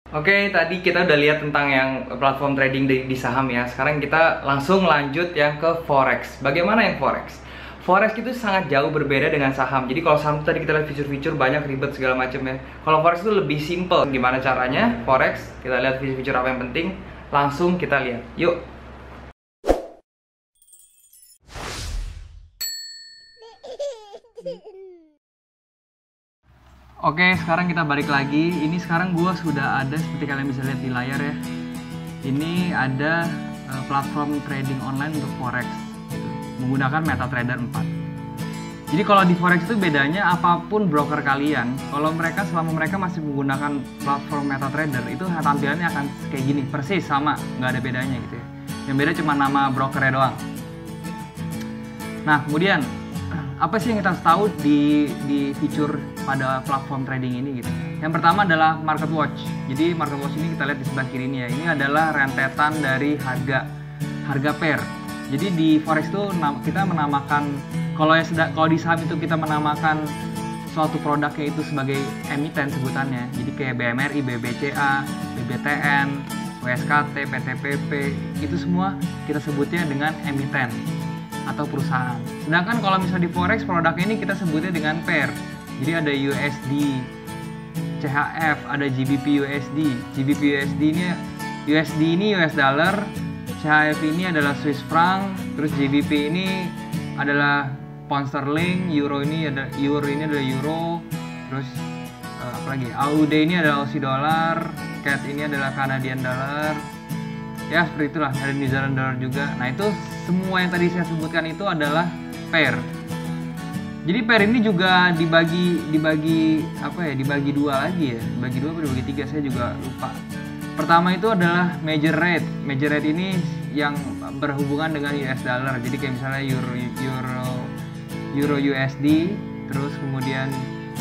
Oke, tadi kita udah lihat tentang yang platform trading di saham ya. Sekarang kita langsung lanjut yang ke forex. Bagaimana yang forex? Forex itu sangat jauh berbeda dengan saham. Jadi kalau saham tadi kita lihat fitur-fitur banyak ribet segala macam ya. Kalau forex itu lebih simple. Gimana caranya? Forex, kita lihat fitur-fitur apa yang penting. Langsung kita lihat. Yuk. Oke, sekarang kita balik lagi. Ini sekarang gua sudah ada, seperti kalian bisa lihat di layar ya. Ini ada platform trading online untuk forex gitu, menggunakan MetaTrader 4. Jadi kalau di forex itu bedanya, apapun broker kalian, kalau mereka selama mereka masih menggunakan platform MetaTrader, itu tampilannya akan kayak gini, persis sama, nggak ada bedanya gitu ya. Yang beda cuma nama brokernya doang. Nah, kemudian apa sih yang kita harus tahu di fitur pada platform trading ini gitu. Yang pertama adalah market watch. Jadi market watch ini kita lihat di sebelah kiri ini ya. Ini adalah rentetan dari harga pair. Jadi di forex itu kita menamakan, kalau di saham itu kita menamakan suatu produknya itu sebagai emiten sebutannya. Jadi kayak BMRI, BBCA, BBTN, WSKT, PTPP, itu semua kita sebutnya dengan emiten atau perusahaan. Sedangkan kalau misalnya di forex produknya ini kita sebutnya dengan pair. Jadi ada USD, CHF, ada GBP USD. GBP USD ini US dollar, CHF ini adalah Swiss franc, terus GBP ini adalah pound sterling, euro ini adalah euro, terus apa lagi? AUD ini adalah Aussie dollar, CAD ini adalah Canadian dollar. Ya seperti itulah, ada New Zealand dollar juga. Nah itu semua yang tadi saya sebutkan itu adalah pair. Jadi pair ini juga dibagi dua lagi ya. Dibagi dua atau dibagi tiga, saya juga lupa. Pertama itu adalah major rate. Major rate ini yang berhubungan dengan US dollar. Jadi kayak misalnya euro USD, terus kemudian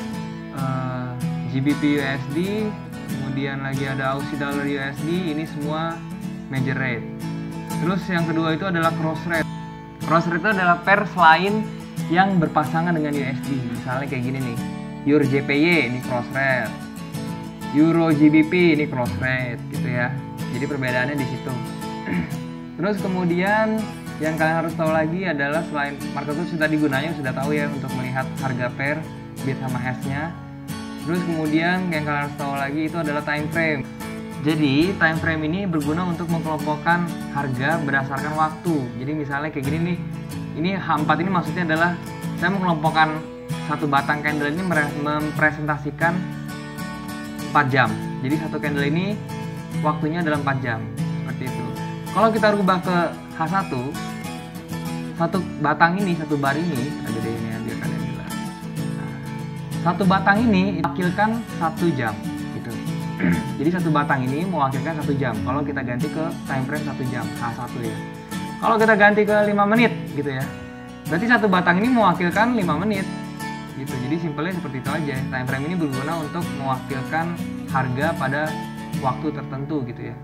GBP USD, kemudian lagi ada Aussie dollar USD. Ini semua major rate. Terus yang kedua itu adalah cross rate. Cross rate itu adalah pair selain yang berpasangan dengan USD. Misalnya kayak gini nih, Euro JPY ini cross rate, Euro GBP ini cross rate gitu ya. Jadi perbedaannya di situ. Terus kemudian yang kalian harus tahu lagi adalah selain market itu sudah digunakan, sudah tahu ya untuk melihat harga pair bid sama S-nya. Terus kemudian yang kalian harus tahu lagi itu adalah time frame. Jadi time frame ini berguna untuk mengelompokkan harga berdasarkan waktu. Jadi misalnya kayak gini nih, ini H4 ini maksudnya adalah saya mengelompokkan satu batang candle ini mempresentasikan 4 jam. Jadi satu candle ini waktunya adalah 4 jam, seperti itu. Kalau kita rubah ke H1, satu batang ini, satu bar ini, kita gedein ya biar kalian jelas. Satu batang ini mewakilkan 1 jam. Jadi satu batang ini mewakilkan 1 jam. Kalau kita ganti ke time frame 1 jam, H1 ya. Kalau kita ganti ke 5 menit gitu ya, berarti satu batang ini mewakilkan 5 menit gitu. Jadi simpelnya seperti itu aja. Time frame ini berguna untuk mewakilkan harga pada waktu tertentu gitu ya.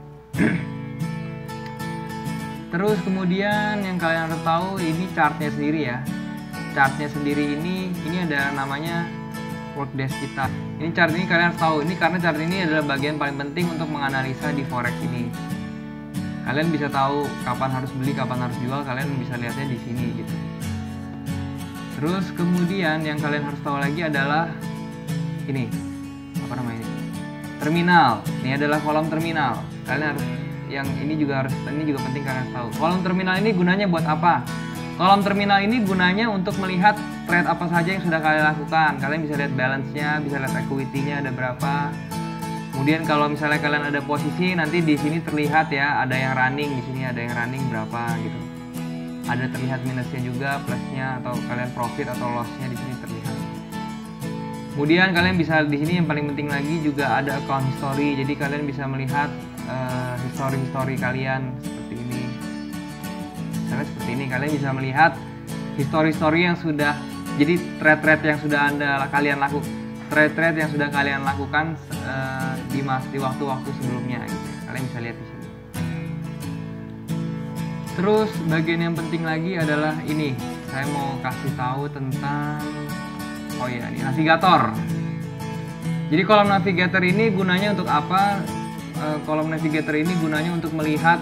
Terus kemudian yang kalian harus tahu, ini chartnya sendiri ya. Chartnya sendiri ini ada namanya workdays kita. Ini chart ini kalian harus tahu, ini karena chart ini adalah bagian paling penting untuk menganalisa di forex ini. Kalian bisa tahu kapan harus beli, kapan harus jual, kalian bisa lihatnya di sini gitu. Terus kemudian yang kalian harus tahu lagi adalah ini, apa namanya ini? Terminal. Ini adalah kolom terminal. Kalian harus, ini juga penting kalian harus tahu. Kolom terminal ini gunanya buat apa? Kolom terminal ini gunanya untuk melihat trade apa saja yang sudah kalian lakukan. Kalian bisa lihat balance-nya, bisa lihat equity-nya ada berapa. Kemudian kalau misalnya kalian ada posisi, nanti di sini terlihat ya, ada yang running, di sini ada yang running berapa gitu. Ada terlihat minusnya juga, plusnya, atau kalian profit atau loss-nya di sini terlihat. Kemudian kalian bisa di sini yang paling penting lagi juga ada account history. Jadi kalian bisa melihat history kalian seperti ini. Misalnya seperti ini, kalian bisa melihat history yang sudah, jadi trade yang sudah kalian lakukan di waktu-waktu sebelumnya gitu. Kalian bisa lihat di sini. Terus bagian yang penting lagi adalah ini, saya mau kasih tahu tentang ini navigator. Jadi kolom navigator ini gunanya untuk apa? kolom navigator ini gunanya untuk melihat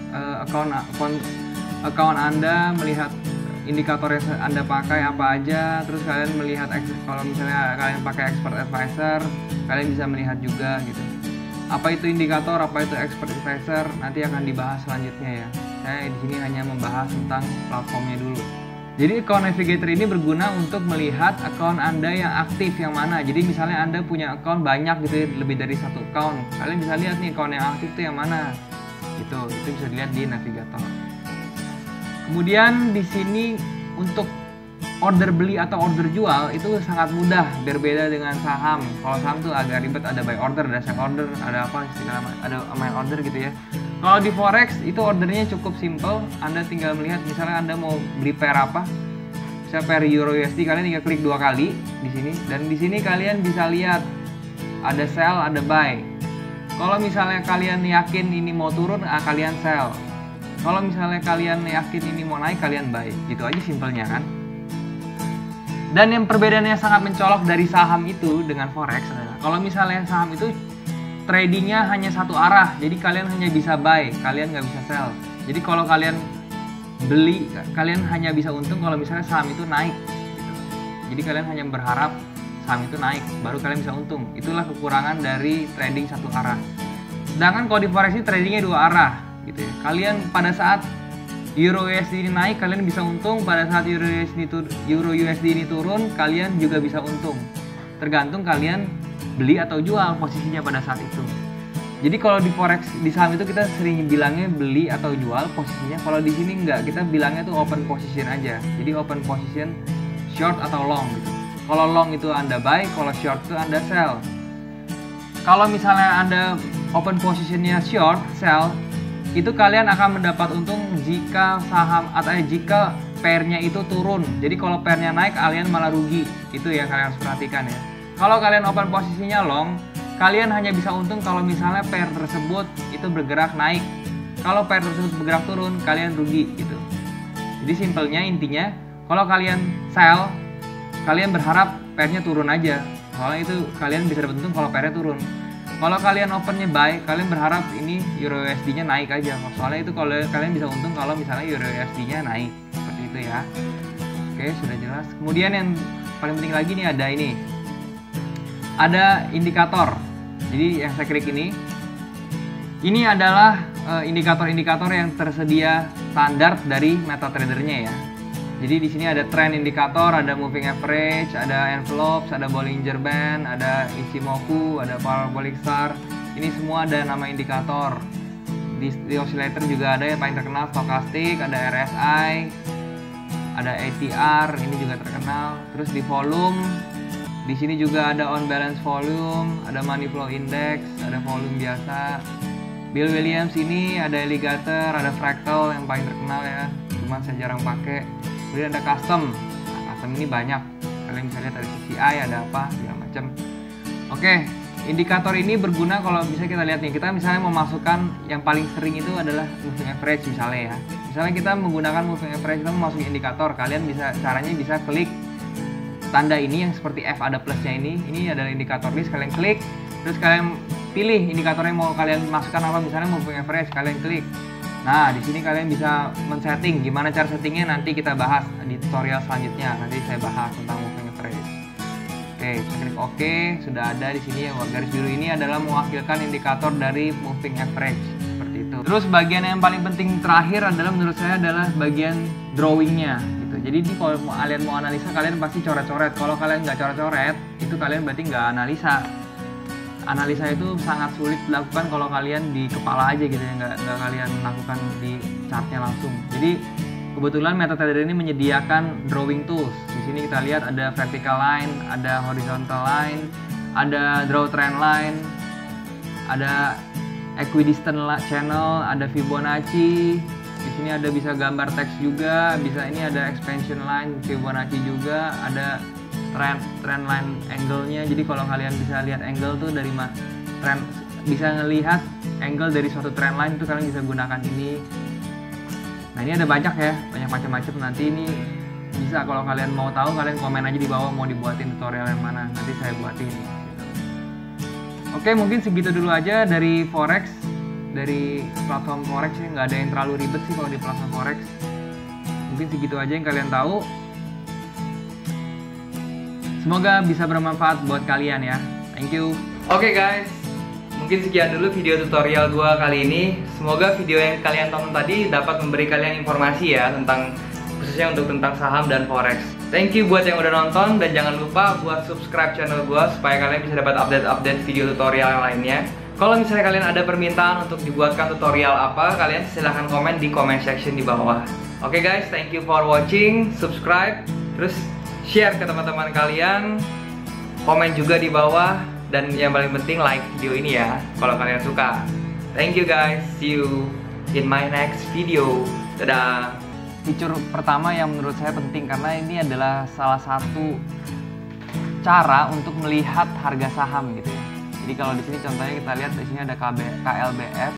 account Anda, melihat indikator yang Anda pakai apa aja, terus kalian melihat kalau misalnya kalian pakai expert advisor, kalian bisa melihat juga gitu. Apa itu indikator, apa itu expert advisor, nanti akan dibahas selanjutnya ya. Saya di sini hanya membahas tentang platformnya dulu. Jadi account navigator ini berguna untuk melihat account Anda yang aktif yang mana. Jadi misalnya Anda punya account banyak gitu ya, lebih dari satu account, kalian bisa lihat nih account yang aktif itu yang mana. Itu bisa dilihat di navigator. Kemudian di sini untuk order beli atau order jual itu sangat mudah, berbeda dengan saham. Kalau saham tuh agak ribet, ada buy order, ada sell order, ada apa segala macam, ada main order gitu ya. Kalau di forex itu ordernya cukup simple, Anda tinggal melihat misalnya Anda mau beli pair apa, misalnya pair Euro USD, kalian tinggal klik 2 kali di sini, dan di sini kalian bisa lihat ada sell, ada buy. Kalau misalnya kalian yakin ini mau turun, kalian sell. Kalau misalnya kalian yakin ini mau naik, kalian buy. Gitu aja simpelnya kan. Dan yang perbedaannya sangat mencolok dari saham itu dengan forex adalah kalau misalnya saham itu tradingnya hanya satu arah, jadi kalian hanya bisa buy, kalian nggak bisa sell. Jadi kalau kalian beli, kalian hanya bisa untung kalau misalnya saham itu naik gitu. Jadi kalian hanya berharap saham itu naik, baru kalian bisa untung. Itulah kekurangan dari trading satu arah. Sedangkan kalau di forex ini tradingnya dua arah gitu ya. Kalian pada saat Euro USD ini naik, kalian bisa untung. Pada saat Euro USD ini turun, kalian juga bisa untung. Tergantung kalian beli atau jual posisinya pada saat itu. Jadi kalau di forex, di saham itu kita sering bilangnya beli atau jual posisinya. Kalau di sini enggak, kita bilangnya tuh open position aja. Jadi open position short atau long gitu. Kalau long itu Anda buy, kalau short itu Anda sell. Kalau misalnya Anda open positionnya short, sell, itu kalian akan mendapat untung jika saham atau jika pairnya itu turun. Jadi kalau pairnya naik, kalian malah rugi. Itu ya kalian harus perhatikan ya. Kalau kalian open posisinya long, kalian hanya bisa untung kalau misalnya pair tersebut itu bergerak naik. Kalau pair tersebut bergerak turun, kalian rugi gitu. Jadi simpelnya intinya, kalau kalian sell, kalian berharap pairnya turun aja. Soalnya itu kalian bisa dapat untung kalau pairnya turun. Kalau kalian opennya buy, kalian berharap ini Euro USD-nya naik aja. Soalnya itu kalau kalian bisa untung kalau misalnya Euro USD-nya naik. Seperti itu ya. Oke, sudah jelas. Kemudian yang paling penting lagi nih ada ini. Ada indikator. Jadi yang saya klik ini adalah indikator-indikator yang tersedia standar dari MetaTrader-nya ya. Jadi di sini ada trend indikator, ada moving average, ada envelopes, ada Bollinger Band, ada Ichimoku, ada parabolic star. Ini semua ada nama indikator. Di oscillator juga ada yang paling terkenal stochastic, ada RSI, ada ATR, ini juga terkenal. Terus di volume, di sini juga ada on balance volume, ada money flow index, ada volume biasa. Bill Williams ini ada alligator, ada fractal yang paling terkenal ya. Cuman saya jarang pakai. Kemudian ada custom. Nah, custom ini banyak. Kalian bisa lihat ada CCI, ada apa, segala macam. Oke, indikator ini berguna kalau bisa kita lihat nih. Kita misalnya memasukkan yang paling sering itu adalah moving average misalnya ya. Misalnya kita menggunakan moving average, kita memasuki indikator. Kalian bisa caranya bisa klik tanda ini yang seperti F ada plusnya ini. Ini adalah indikator list. Kalian klik, terus kalian pilih indikatornya mau kalian masukkan apa. Misalnya moving average, kalian klik. Nah, di sini kalian bisa men-setting. Gimana cara settingnya nanti kita bahas di tutorial selanjutnya. Nanti saya bahas tentang moving average. Oke, kita klik OK. Sudah ada di sini yang garis biru ini adalah mewakilkan indikator dari moving average. Seperti itu. Terus bagian yang paling penting terakhir adalah menurut saya adalah bagian drawingnya. Gitu. Jadi kalau kalian mau analisa, kalian pasti coret-coret. Kalau kalian nggak coret-coret, itu kalian berarti nggak analisa. Analisa itu sangat sulit dilakukan kalau kalian di kepala aja gitu ya, nggak kalian lakukan di chartnya langsung. Jadi kebetulan MetaTrader ini menyediakan drawing tools. Di sini kita lihat ada vertical line, ada horizontal line, ada draw trend line, ada equidistant channel, ada Fibonacci. Di sini ada bisa gambar teks juga, bisa ini ada expansion line, Fibonacci juga, ada trend line angle-nya. Jadi kalau kalian bisa lihat angle tuh dari trend, bisa ngelihat angle dari suatu trend line itu kalian bisa gunakan ini. Nah, ini ada banyak ya, banyak macam-macam. Nanti ini bisa kalau kalian mau tahu, kalian komen aja di bawah mau dibuatin tutorial yang mana, nanti saya buatin gitu. Oke, mungkin segitu dulu aja dari Forex, dari platform Forex ya. Nggak ada yang terlalu ribet sih kalau di platform Forex. Mungkin segitu aja yang kalian tahu. Semoga bisa bermanfaat buat kalian ya. Thank you. Oke guys, mungkin sekian dulu video tutorial gua kali ini. Semoga video yang kalian tonton tadi dapat memberi kalian informasi ya tentang, khususnya untuk tentang saham dan forex. Thank you buat yang udah nonton, dan jangan lupa buat subscribe channel gua supaya kalian bisa dapat update-update video tutorial yang lainnya. Kalau misalnya kalian ada permintaan untuk dibuatkan tutorial apa, kalian silahkan komen di comment section di bawah. Oke guys, thank you for watching, subscribe, terus share ke teman-teman kalian, komen juga di bawah, dan yang paling penting like video ini ya kalau kalian suka. Thank you guys, see you in my next video. Dadah. Fitur pertama yang menurut saya penting karena ini adalah salah satu cara untuk melihat harga saham gitu ya. Jadi kalau di sini contohnya kita lihat di sini ada KLBF.